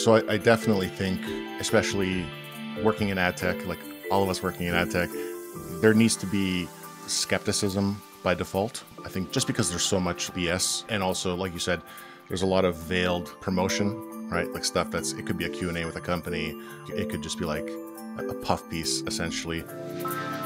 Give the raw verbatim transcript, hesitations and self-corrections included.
So I, I definitely think, especially working in ad tech, like all of us working in ad tech, there needs to be skepticism by default. I think just because there's so much B S, and also, like you said, there's a lot of veiled promotion, right? Like stuff that's, it could be a Q and A with a company. It could just be like a puff piece, essentially.